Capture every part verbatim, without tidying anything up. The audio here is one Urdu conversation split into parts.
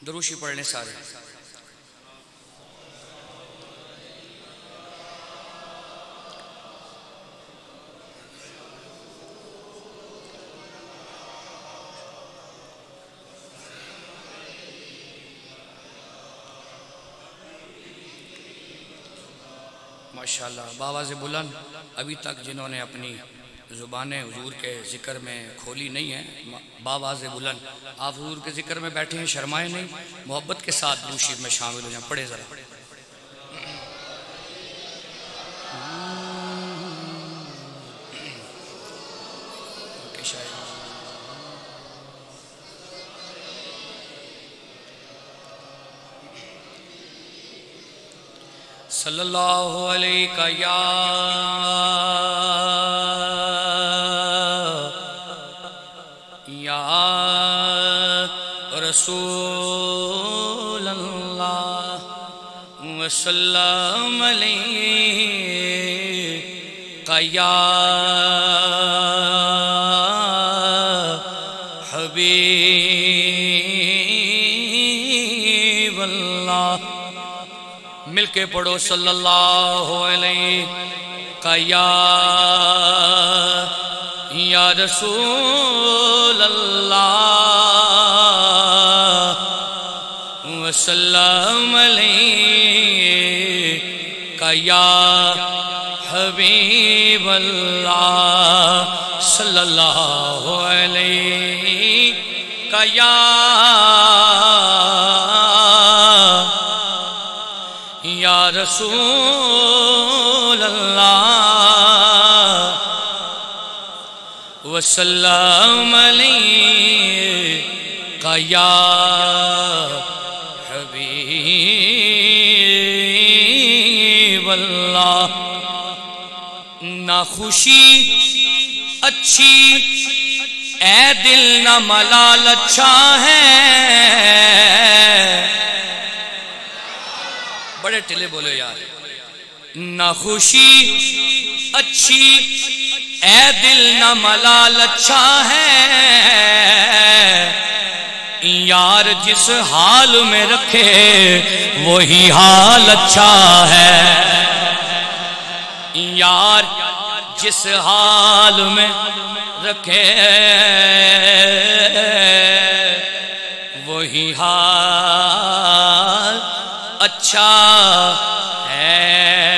دروشی پڑھنے سارے. ماشاءاللہ باواز بلند ابھی تک جنہوں نے اپنی زبانیں حضور کے ذکر میں کھولی نہیں ہیں، باواز بلند آپ حضور کے ذکر میں بیٹھے ہیں، شرمائے نہیں، محبت کے ساتھ درود شریف میں شامل ہو جائیں. پڑھے ذرا. صلی اللہ علیہ یا یا رسول اللہ وسلم علیہ یا حبیب اللہ. مل کے پڑھو صلی اللہ علیہ یا یا رسول اللہ وسلم علیہ یا حبیب اللہ صلی اللہ علیہ یا یا رسول اللہ وسلم علیہ یا حبیب اللہ. نہ خوشی اچھی اے دل نہ ملال اچھا ہے. بڑے ٹلے بولے یار. نہ خوشی اچھی اے دل نہ ملال اچھا ہے. یار جس حال میں رکھے وہی حال اچھا ہے. یار جس حال میں رکھے وہی حال اچھا ہے.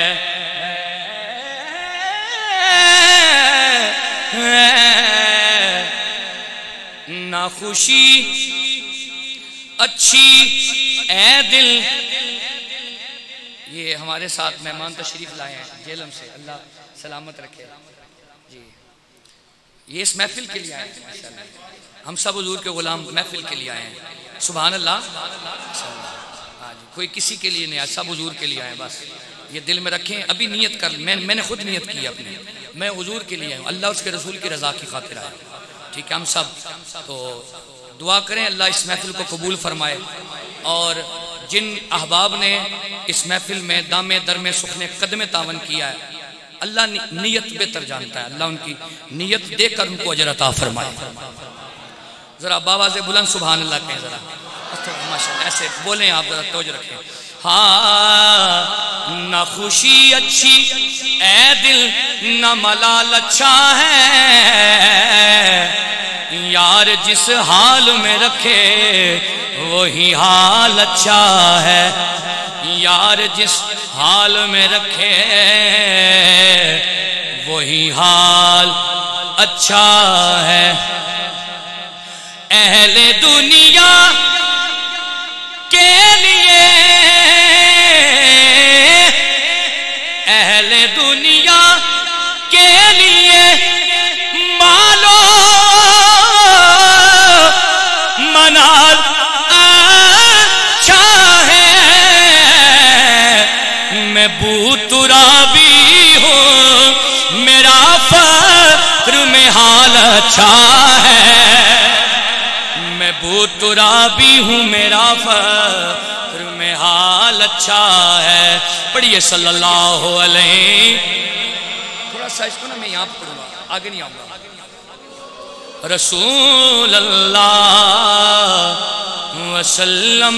نہ خوشی اچھی اے دل. یہ ہمارے ساتھ مہمان تشریف لائے ہیں جیلم سے، اللہ سلامت رکھے جی. یہ اس محفل کے لیے آئے ہیں، ہم سب حضور کے غلام محفل کے لیے آئے ہیں. سبحان اللہ. کوئی کسی کے لیے نہیں آیا، سب حضور کے لیے آئے. بس یہ دل میں رکھیں. ابھی نیت کر میں میں نے خود نیت کی اپنی، میں حضور کے لیے آیا ہوں، اللہ اس کے رسول کی رضا کی خاطر آیا. ٹھیک ہے، ہم سب تو دعا کریں اللہ اس محفل کو قبول فرمائے. اور جن احباب نے اس محفل میں دام درم سخن قدم تعاون کیا ہے، اللہ نیت بہتر جانتا ہے، اللہ ان کی نیت دے کر ان کو اجر عطا فرمائے. ذرا باواز بلند سبحان اللہ کہیں ذرا. ماشاءاللہ ایسے بولیں آپ، ذرا توجہ رکھیں. ہاں نہ خوشی اچھی اے دل نہ ملال اچھا ہے. یار جس حال میں رکھے وہی حال اچھا ہے. یار جس حال میں رکھے وہی حال اچھا ہے. اہل دنیا کے لیے اہل دنیا کے لیے مالو منال اچھا ہے. میں بوترابی ہوں میرا فقر میں حال اچھا ہے. میں بوترابی ہوں میرا فقر میں حال اچھا ہے. پڑھیے صلی اللہ علیہ. تھوڑا سا اس کو نا میں یہاں پڑھوں گا، آگے نہیں آؤں گا. رسول اللہ वसल्लम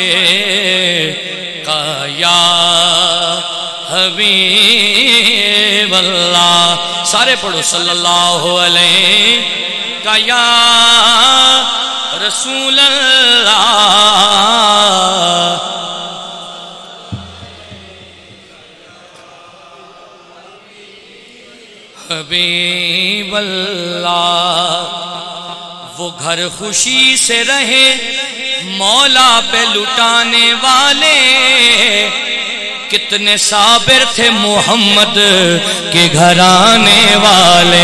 अलैका या हबीब अल्लाह। सारे पढ़ो सल्लल्लाहु अलैका या रसूल अल्लाह। हबीब अल्लाह। वो घर खुशी से रहे मौला पे लुटाने वाले, कितने साबिर थे मोहम्मद के घराने वाले,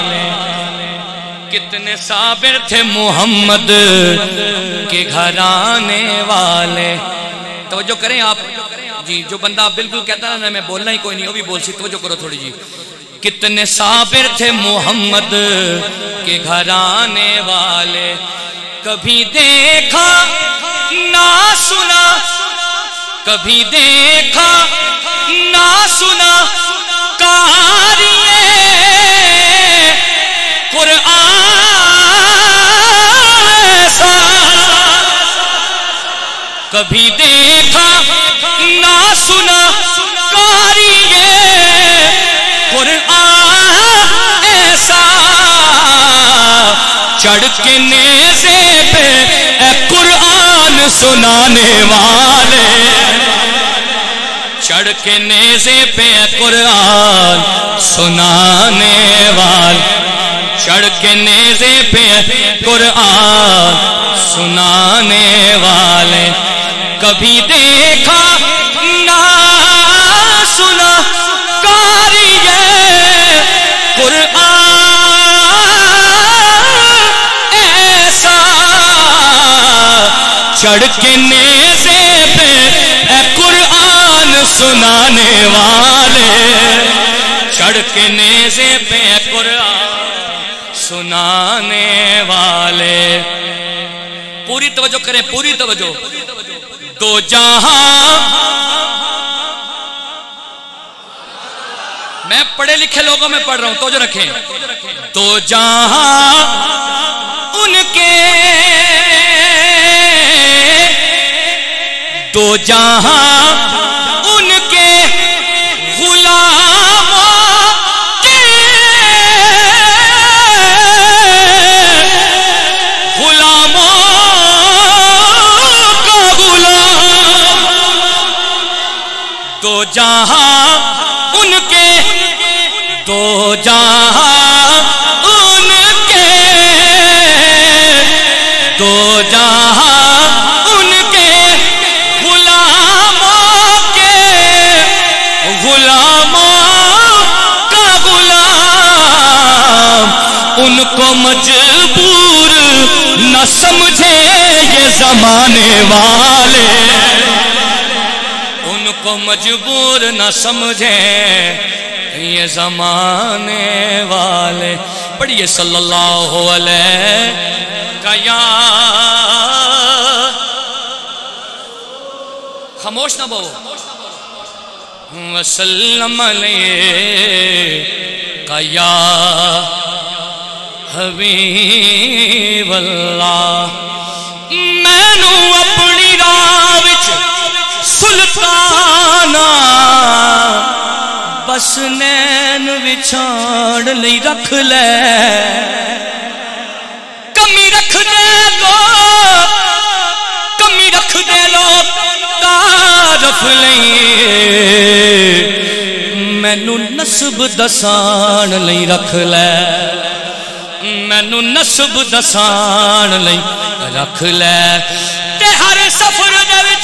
कितने साबिर थे मोहम्मद के घराने वाले। तवज्जो करें आप जी, जो बंदा बिल्कुल कहता है ना मैं बोलना ही कोई नहीं, वो भी बोल सी, तवज्जो करो थोड़ी जी। कितने साबिर थे मोहम्मद के घराने वाले, कभी देखा ना सुना, कभी देखा ना सुना कारिए कुरआन सा, कभी देखा ना सुना कारिए कुरआन ऐसा, चढ़ के नेज़े पे ए कुरआन सुनाने वाले, चढ़ के नेज़े पे ए कुरआन सुनाने वाले, चढ़ के नेज़े पे कुरआन सुनाने वाले, कभी देखा ना सुना कारिए कुरआन ऐसा, चढ़ के नेज़े पे ए कुरआन सुनाने वाले, चढ़ के नेज़े पे ए कुरआन सुनाने वाले। पूरी तवज्जो करें, पूरी तवज्जो। दो जहां, मैं पढ़े लिखे लोगों में पढ़ रहा हूं, तो जो रखें। तो जहां उनके, तो जहां उनके गुलामों के, गुलामों का गुलाम, तो जहां उनके, तो जहां उनके, तो जहां उनके गुलामों के, गुलामों का गुलाम, उनको मजबूर न समझे ये जमाने वाले, उनको मजबूर न समझे ये जमाने वाले। पढ़िए सल्लल्लाहु अलैहि या, खामोश ना बहु, वसल्लम अलैका या हबीब अल्लाह। मैनू अपनी राह विच सुल्ताना बस नैन विछाड़ लई रख ले, कमी रख दे लो, कमी रख दे लो तारफ लई, मैनू नस्ब दसान लई रख ले, मैनू नस्ब दसान लई रख ले। ते हर सफर दे विच,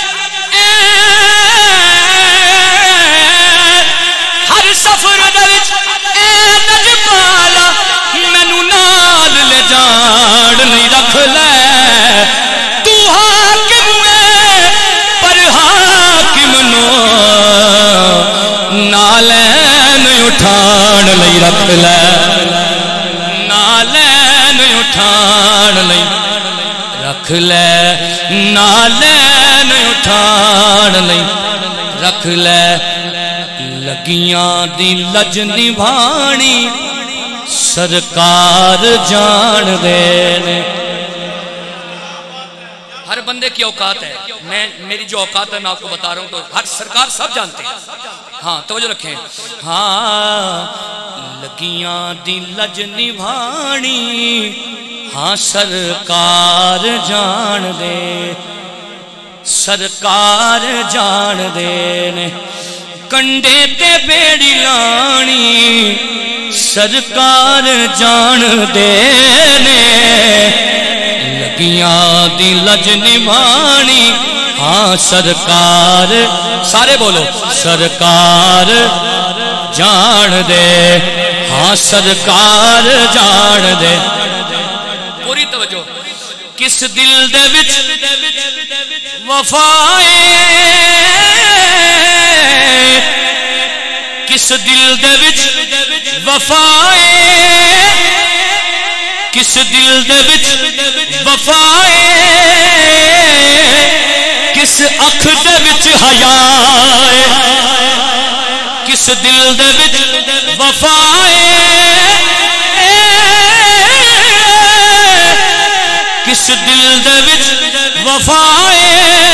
हर सफर दे विच ए नजमाला मैनू नाल ले जान लई रख ले। तू हाकिम है पर हाकिम नो नालैन उठान लई रख ले, नालैन उठान लई रख ले, नालैन उठान लई रख ले। लगियां दी लज निभानी सरकार जान दे ने। हर بندے کی اوقات ہے، میں میری جو اوقات ہے میں آپ کو بتا رہا ہوں، تو ہر سرکار سب جانتے ہیں. ہاں توجہ رکھیں. ہاں لگیاں دی لج نبھانی، ہاں سرکار جان دے، سرکار جان دے نے کنڈے تے بیڑی لانی، سرکار جان دے نے لگیاں دی لج نبھانی، ہاں سرکار، سارے بولو سرکار جان دے، ہاں سرکار جان دے. پوری توجہ. کس دل دے وچ وفائے، کس دل دے وچ وفائے، کس دل دے وچ وفائے، کس اکھ دے وچ حیا، کس دل دے وچ وفائے، کس دل دے وچ وفائے،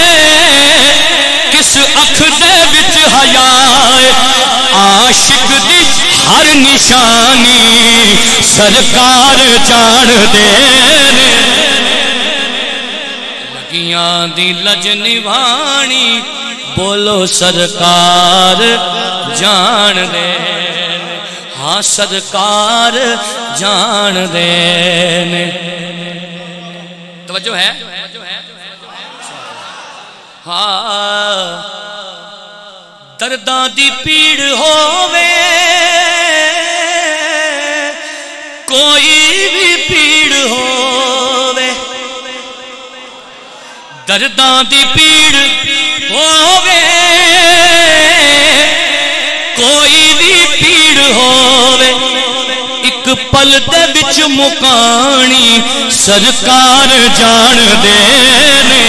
کس اکھ دے وچ حیا، عاشق دی ہر نشانی سرکار جان دے. لگیاں دی لج نبھانی، بولو سرکار جان دے، ہاں سرکار جان دے. توجہ ہے. ہاں درداں دی پیڑ ہووے، کوئی بھی پیڑ ہووے، درداں دی پیڑ ہووے، کوئی بھی پیڑ ہووے، ایک پل دے وچ مکانی سرکار جان دے نے.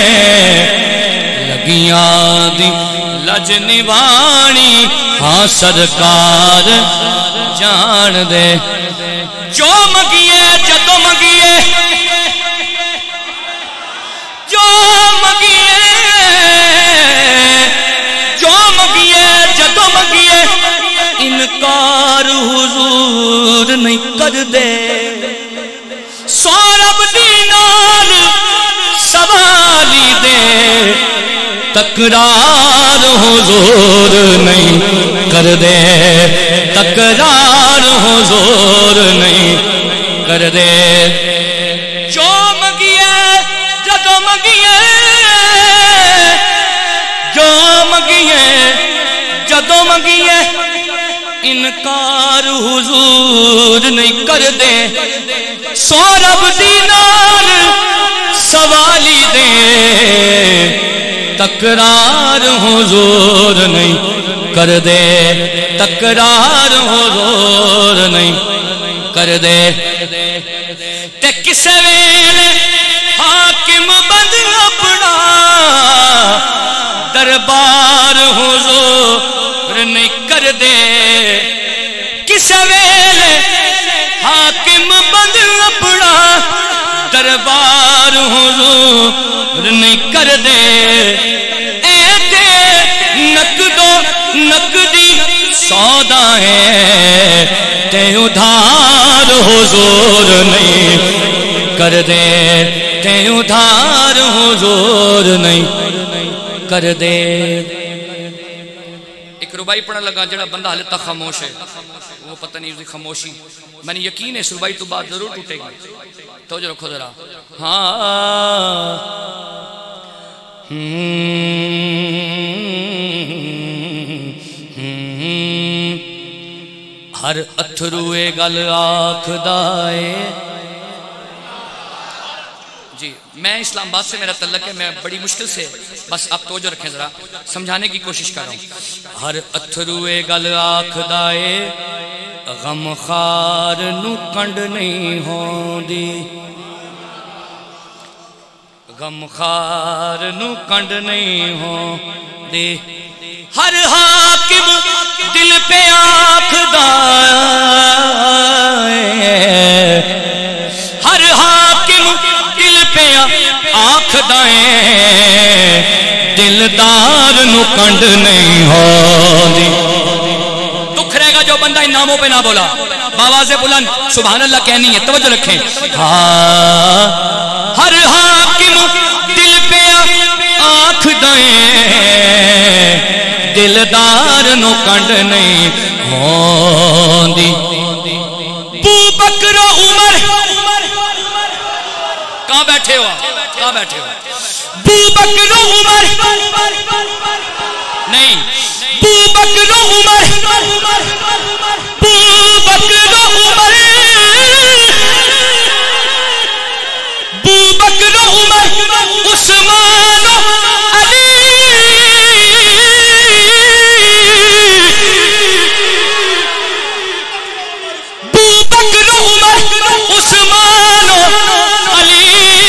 لگیاں دی لج نبھانی، ہاں سرکار جان دے. جو منگیے جدو منگیے، جو منگیے، جو منگیے جدو منگیے، انکار حضور نہیں کر دے. سورب دینار سوالی دے، تکرار حضور نہیں کر دے، تکرار حضور نہیں کر دے. جو منگیے جدو منگیے، جو منگیے جدو منگیے، انکار حضور نہیں کر دے. سورب دینار سوالی دے، تکرار حضور نہیں کر دے، تکرار حضور نہیں کر دے. تے کسے ویلے حاکم بند اپنا دربار حضور نہیں کر دے. کسے ویلے حاکم بند اپنا دربار حضور نہیں کر دے. اے تے نقدو نقدی سودا ہے، تے ادھار حضور نہیں کر دے، تے ادھار حضور نہیں کر دے. ایک ربائی پڑھنے لگا جڑا بندہ حالت تک خاموش ہے، وہ پتہ نہیں اس کی خاموشی، میں نے یقین ہے اس ربائی تو بات ضرور ٹوٹے گی. توجہ رکھو ذرا. ہاں ہر اتھروے گل آکھدائے. جی میں اسلام آباد سے میرا تعلق ہے، میں بڑی مشکل سے بس آپ توجہ رکھیں ذرا، سمجھانے کی کوشش کر رہا ہوں. ہر اتھروے گل آکھدائے، غم خار نو کنڈ نہیں ہوندی، غم خار نو کنڈ نہیں ہوندی. ہر حاکم دل پہ آکھدا ہے، ہر حاکم دل پہ آنکھ دائیں دلدار نو کنڈ نہیں ہوندی دکھ رہے گا جو بندہ ان ناموں پہ نہ بولا باواز بلند سبحان اللہ کہنی ہے توجہ رکھیں ہاں ہر حاکم دل پہ آنکھ دائیں دلدار نو کنڈ نہیں ہوندی بو بکر و عمر کہاں بیٹھے ہو کہاں بیٹھے ہو بو بکر و عمر نہیں بو بکر و عمر بو بکر و عمر بو بکر و عمر عثمان و علی بو بکر و عمر عثمان و علی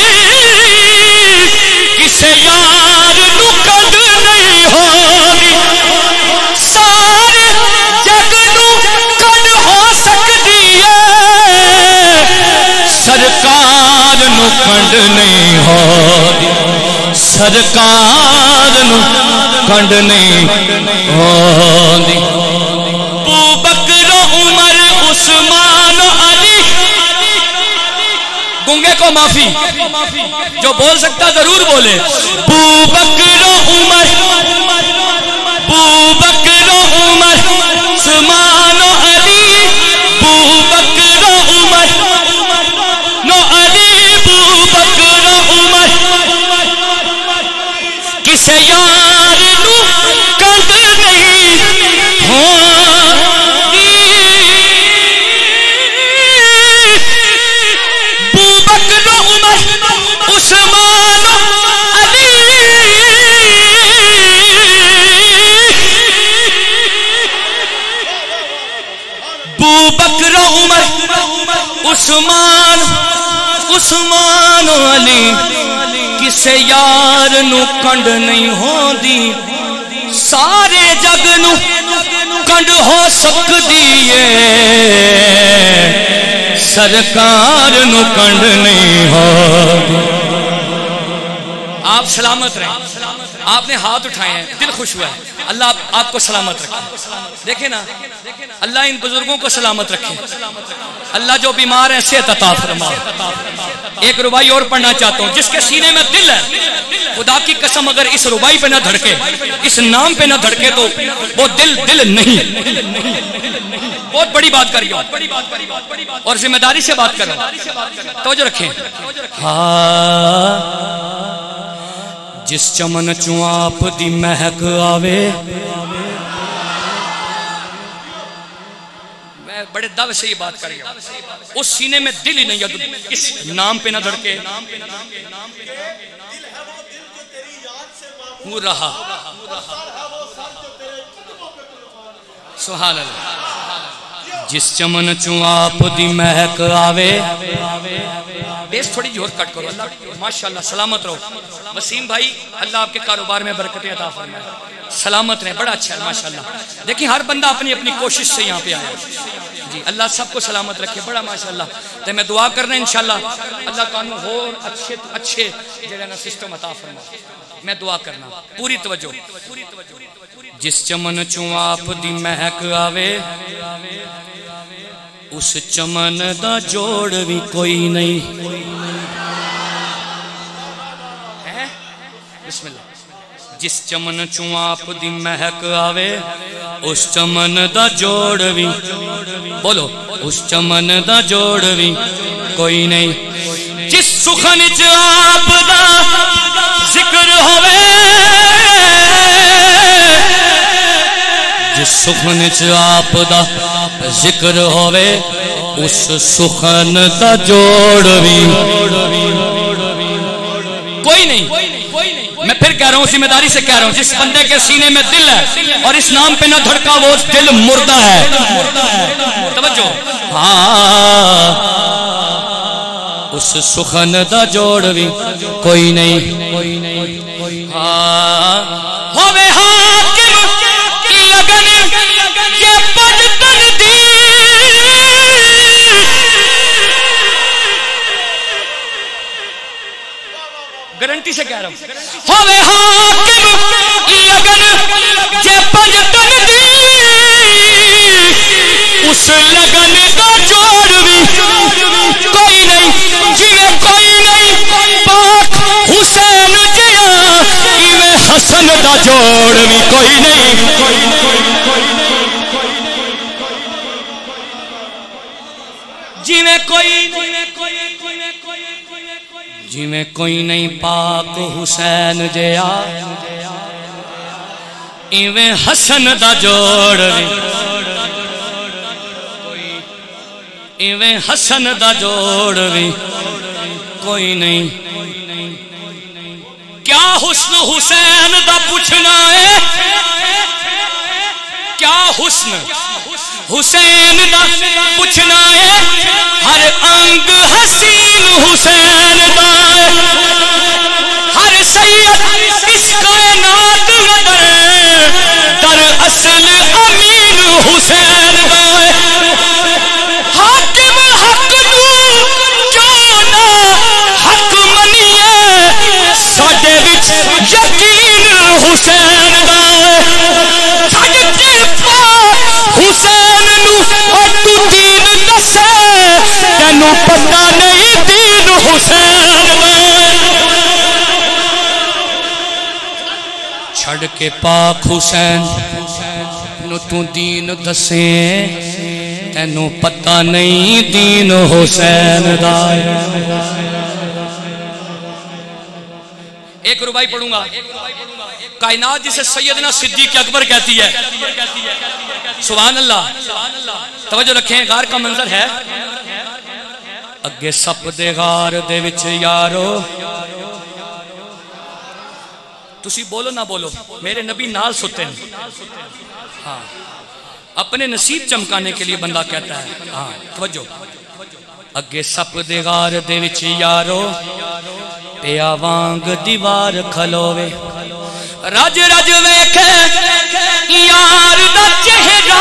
کسے یار نو کنڈ نہیں ہوگی سارے جگ نو کنڈ ہو سکتی ہے سرکار نو کنڈ نہیں ہوگی سرکار نو کنڈ نہیں ہوگی ابو بکر عمر عثمان علی گنگے کو معافی جو بول سکتا ضرور بولے ابو بکر عمر ابو بکر عمر عثمان علی ابو بکر عمر نو علی ابو بکر عمر کسے یار نو کنڈ نہیں ہوگی ابو بکر عمر عثمان علی ابو بکر عمر عثمان عثمان علی کسے یار نو کنڈ نہیں ہوندی سارے جگ نو کنڈ ہو سکتی ہے سرکار نو کنڈ نہیں ہوندی آپ سلامت رہیں آپ نے ہاتھ اٹھائے ہیں دل خوش ہوا ہے اللہ آپ کو سلامت رکھے دیکھیں نا اللہ ان بزرگوں کو سلامت رکھے اللہ جو بیمار ہیں صحت عطا فرمائے ایک ربائی اور پڑھنا چاہتا ہوں جس کے سینے میں دل ہے خدا کی قسم اگر اس ربائی پہ نہ دھڑکے اس نام پہ نہ دھڑکے تو وہ دل دل نہیں بہت بڑی بات کر رہی ہوں اور ذمہ داری سے بات کر رہا ہوں توجہ رکھیں ہاں جس چمن چوں آپ دی مہک آوے میں بڑے دو سے یہ بات کر رہا ہوں اس سینے میں دل ہی نہیں اس نام پہ نہ دھڑکے وہ رہا سبحان اللہ جس چمن چوں آپ دی مہک آوے بیس تھوڑی جی اور کٹ کرو اللہ ماشاءاللہ سلامت رہو وسیم بھائی اللہ آپ کے کاروبار میں برکتیں عطا فرمائے سلامت رہیں بڑا اچھا ہے ماشاءاللہ دیکھیں ہر بندہ اپنی اپنی کوشش سے یہاں پہ آیا جی اللہ سب کو سلامت رکھے بڑا ماشاءاللہ تو میں دعا کرنا انشاءاللہ اللہ قانون ہو اچھے اچھے جگہ نا سسٹم عطا فرمائے میں دعا کرنا پوری توجہ جس چمن چوں آپ دی مہک آوے اس چمن دا جوڑ بھی کوئی نہیں بسم اللہ جس چمن چوں آپ دی مہک آوے اس چمن دا جوڑ بھی بولو اس چمن دا جوڑ بھی کوئی نہیں جس سخن چ آپ دا ذکر ہوئے جس سخن چ آپ دا ذکر ہوئے اس سخن دا جوڑ بھی کوئی نہیں میں پھر کہہ رہا ہوں ذمہ داری سے کہہ رہا ہوں جس بندے کے سینے میں دل ہے اور اس نام پہ نہ دھڑکا وہ دل مردہ ہے توجہ ہاں اس سخن دا جوڑ بھی کوئی نہیں ہاں ہوے حاکم لگن یہ بدتن دی گارنٹی سے کہہ رہا ہوں ہوے حاکم لگن جے پنجتن دی اس لگن دا جوڑ بھی کوئی نہیں جویں کوئی نہیں پاک حسین جیا ایویں حسن دا جوڑ بھی کوئی نہیں جویں کوئی جویں کوئی نہیں پاک حسین جیا ایویں حسن دا جوڑ ایویں حسن دا جوڑ بھی کوئی نہیں کیا حسن حسین دا پوچھنا ہے کیا حسن حسین دا پوچھنا ہے ہر انگ حسین حسین دا ہر سید اس کائنات در در اصل امین حسین دا حاکم حق نو کیوں نہ حق منیے ساڈے وچ یقین حسین دا ساڈے پاک حسین نو اور تو دین دسے تینوں پتہ نہیں دین حسین دا چھڑ کے پاک حسین نو تو دین دسے تینوں پتہ نہیں دین حسین دا ایک ربائی پڑھوں گا کائنات جسے سیدنا صدیق اکبر کہتی ہے سبحان اللہ توجہ رکھیں غار کا منظر ہے اگے سپ دے غار دے وچ یارو تسی بولو نہ بولو میرے نبی نال ستے ہیں ہاں اپنے نصیب چمکانے کے لیے بندہ کہتا ہے ہاں توجہ اگے سپ دے غار دے وچ یارو پیا وانگ دیوار کھلوے رج رج ویکھے یار دا چہرہ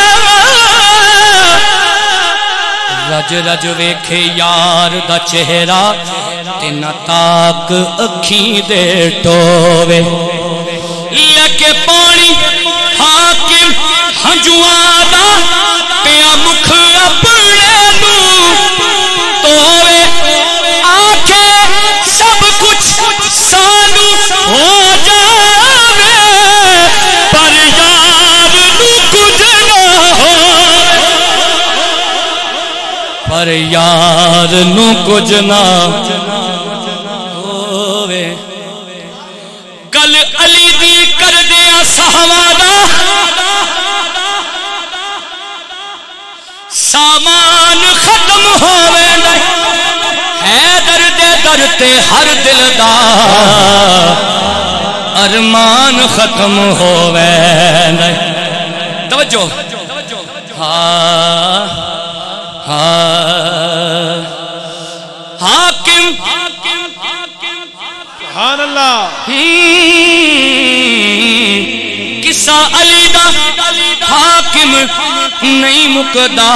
رج رج ویکھے یار دا چہرہ تینا تاک اکھی دے ٹوے لکے پانی حاکم ہنجوان دا پیا مکھ اپنے نو توے آکھے سب کچھ سانو ہو جاوے پر یار نو کچھ نہ ہو پر یار نو کچھ نہ ہووے گل علی دی کر دیا سہوانا سامان ختم ہووے حیدر دے درتے ہر دل دا ارمان ختم ہووے توجہ ہاں ہاں حاکم سبحان اللہ قصہ علی دا حاکم نہیں مکدا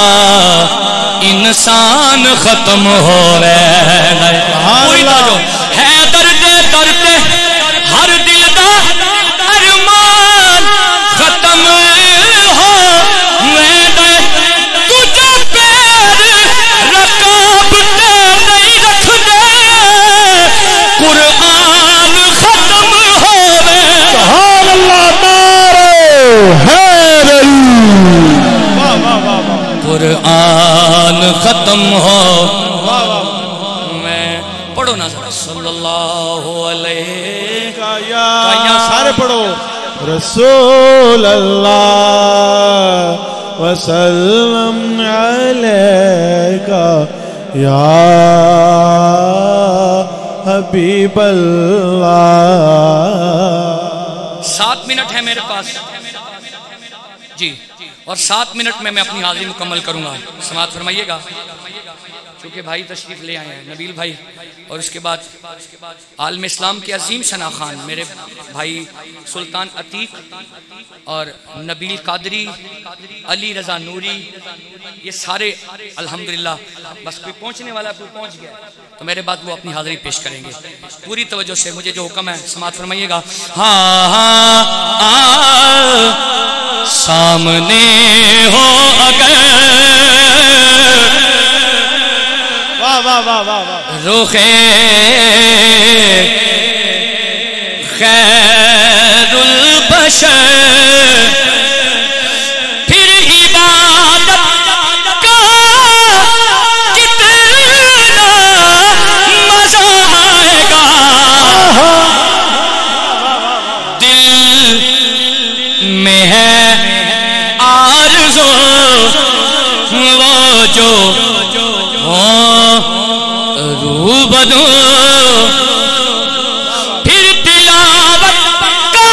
انسان ختم ہو رہے حیدر دے درتے ہر دل دا ارمان ختم ہو رہے تجھے پیر رکاب تے نہیں رکھ دے قرآن ختم ہو رہے سبحان اللہ قرآن ختم ہو میں پڑھو نا ذرا صلی اللہ علیہ یا سارے پڑھو رسول اللہ وسلم علیکہ یا حبیب اللہ سات منٹ ہے میرے پاس جی اور سات منٹ میں میں اپنی حاضری مکمل کروں گا سماعت فرمائیے گا چونکہ بھائی تشریف لے آئے ہیں نبیل بھائی، اور اس کے بعد عالم اسلام کے عظیم ثنا خان میرے بھائی سلطان عتیق اور نبیل قادری، علی رضا نوری، یہ سارے الحمدللہ بس کوئی پہنچنے والا کوئی پہنچ گیا تو میرے بعد وہ اپنی حاضری پیش کریں گے. پوری توجہ سے مجھے جو حکم ہے سماعت فرمائیے گا. ہاں ہاں سامنے ہو اگر واہ واہ واہ واہ رخ خیر البشر پھر عبادت کا کتنا مزہ آئے گا. دل میں ہے آرزو وہ جو روبدو پھر تلاوت کا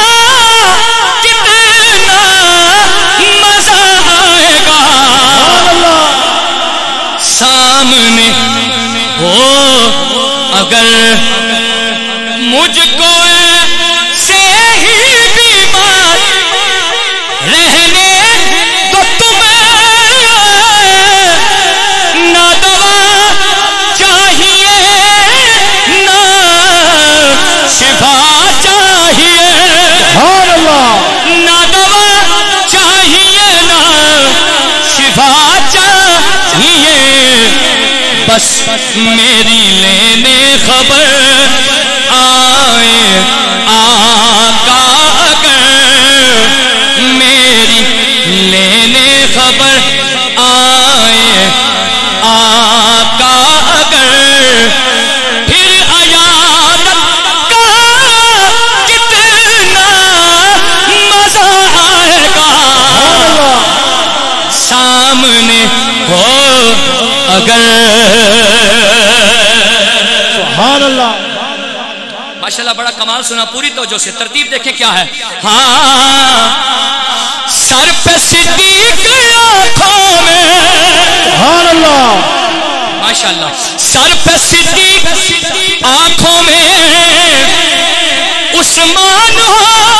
کتنا مزہ آئے گا. سامنے ہو اگر مجھ کو سے ہی بیمار رہنے تو تمہیں نہ دوا چاہیے نہ شفا چاہیے. نہ دوا چاہیے نہ شفا چاہیے، بس میری لینے خبر آئے آقا اگر، میری لینے خبر آئے آقا اگر، پھر عیادت کا کتنا مزہ آئے گا. سامنے ہو اگر. سبحان اللہ. ماشاءاللہ بڑا کمال سنا. پوری توجہ سے ترتیب دیکھیں کیا ہے. ہاں سر پہ صدیق آنکھوں میں، سبحان اللہ. ماشاءاللہ سر پہ صدیق آنکھوں میں عثمان ہو،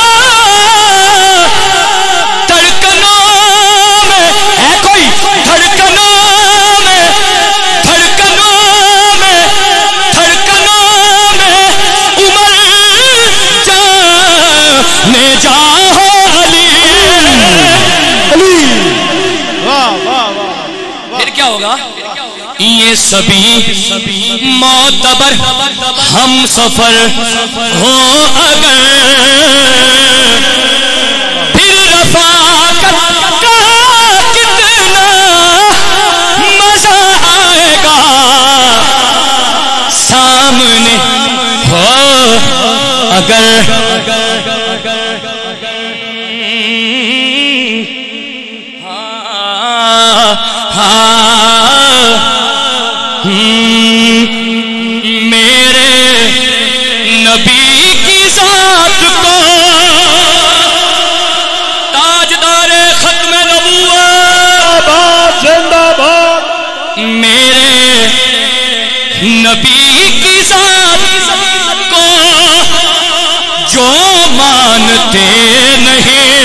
دھڑکنوں میں ہے کوئی، دھڑکنوں میں دھڑکنوں میں دھڑکنوں میں عمر جانے جا ہو علی. علی. واہ واہ واہ. پھر کیا ہوگا؟ یہ سبھی معتبر ہم سفر ہو اگر، پھر رفاقت کا کتنا مزہ آئے گا. سامنے ہو اگر. ہاں ہاں میرے نبی کی ذات کو تاجدار ختم نبوت زندہ باد. میرے نبی کی ذات کو جو مانتے نہیں،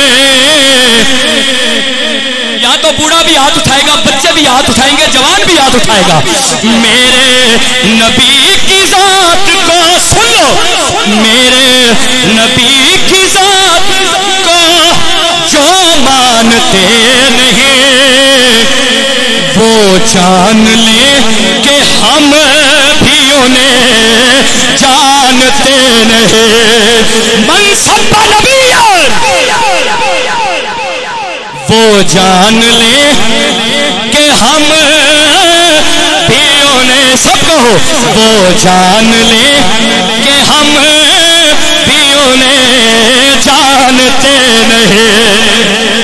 یا تو بوڑھا بھی ہاتھ اٹھائے گا، بچے بھی ہاتھ اٹھائیں گے، جوان بھی ہاتھ اٹھائے گا. میرے نبی کی ذات کو سن لو، میرے نبی کی ذات کو جو مانتے نہیں وہ جان لے کہ ہم بھی انہیں جانتے نہیں. من سب نبی وہ جان لے کہ ہم بھی انہیں، سب کہو، وہ جان لے کہ ہم بھی انہیں جانتے نہیں.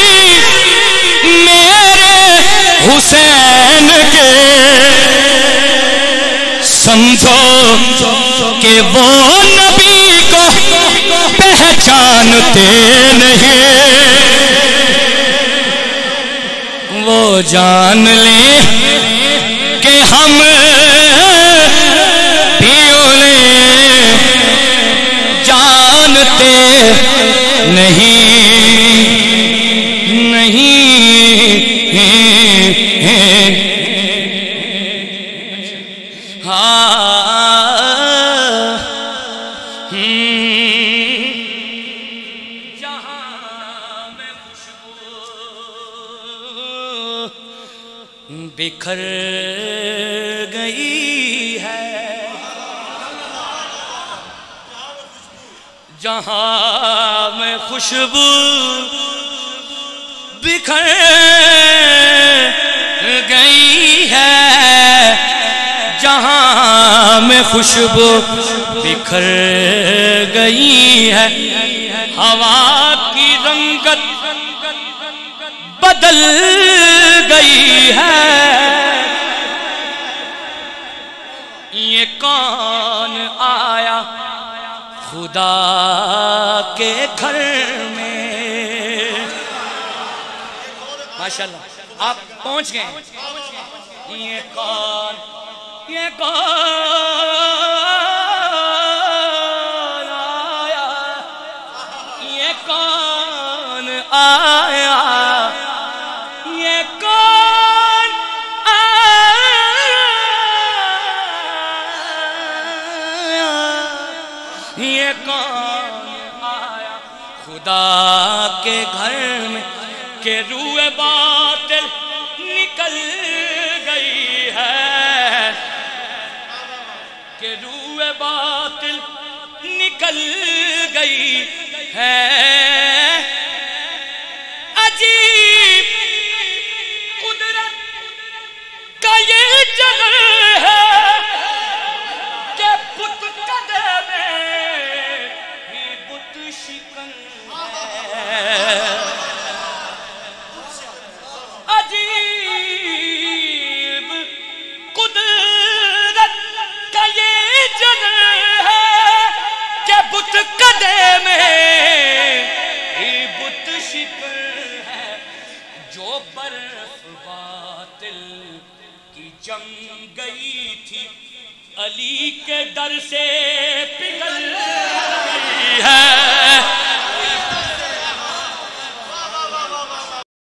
حسین کے سمجھو کہ وہ نبی کو پہچانتے نہیں، وہ جان لیں کہ ہم بھی انہیں جانتے نہیں نہیں بکھر گئی ہے، جہاں میں خوشبو بکھر گئی ہے، جہاں میں خوشبو بکھر گئی ہے، ہوا کی رنگت بدل گئی ہے، یہ کون آیا خدا کے گھر میں؟ ماشاءاللہ آپ پہنچ گئے، یہ کون یہ کون آیا، یہ کون آیا، یہ کون آیا، یہ کون آیا خدا کے گھر میں کہ روح باطل نکل گئی ہے، کہ روح باطل نکل گئی ہے، عجیب قدرت کا یہ جلوہ ہے کہ بت کدے میں بھی بت شکن ہے، عجیب قدرت کا یہ جلوہ ہے کہ بت کدے میں بھی بت شکن ہے، جو برف باطل کی جم گئی تھی علی کے در سے پگھل گئی ہے،